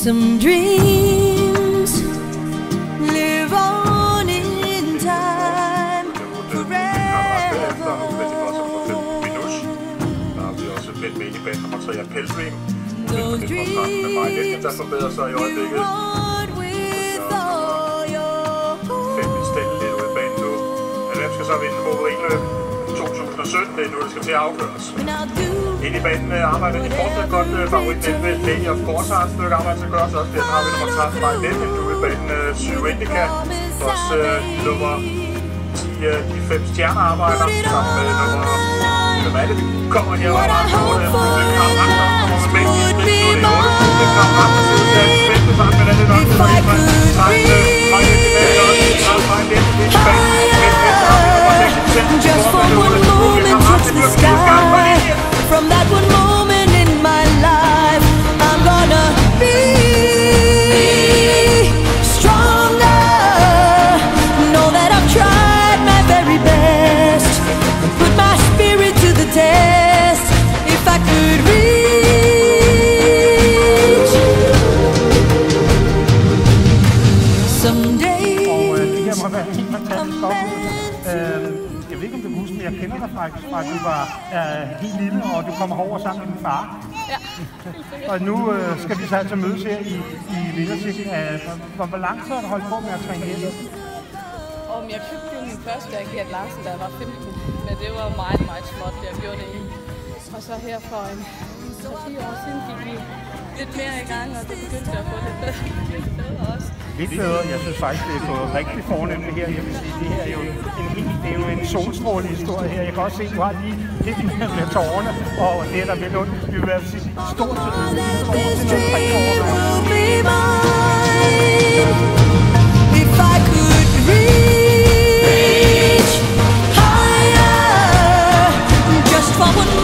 Some dreams live on in time forever. Those dreams live on with all your Hvem skal så vinde Movarinløb 2017? Det er nu, det skal til at afgøres. Ind i banen arbejder de fortsat godt favoritten ved Lady of Course har et stykke arbejde til at gøre, så også der har vi nummer 13 Mike Levin, nu i banen 7 Indica, også nummer 10 de 5 stjerner arbejder, sammen med nummer, hvem er det, vi kommer her over ret hårdt, det kan ret nok, kommer med begge i spil, nu er det 8, det kan ret nok, det er det bedste sammen med det nok, det er det just for one moment touch the sky. From that one moment in my life, I'm gonna be stronger. Know that I've tried my very best, put my spirit to the test. If I could reach someday. Jeg ved ikke, om du kan huske, men jeg kender dig fra at du var helt lille, og du kommer over sammen med din far. Ja. Og nu skal vi så altså mødes her i vindercirklen. Hvor lang tid har du holdt på med at træne her? Jeg købte jo min første Gert Larsen, da jeg var 15, men det var meget, meget småt, jeg gjorde det i. Og så her for 10 år siden gik vi lidt mere i gang, og det begyndte at få lidt bedre også. Lidt bedre. Jeg synes faktisk, det er gået rigtig fornemt her. Jeg vil sige, det her er jo en solstråle historie her. Jeg kan også se, at du har lige lidt med tårerne, og det er der vel ondt. Vi vil være stort til If I could reach higher, just for one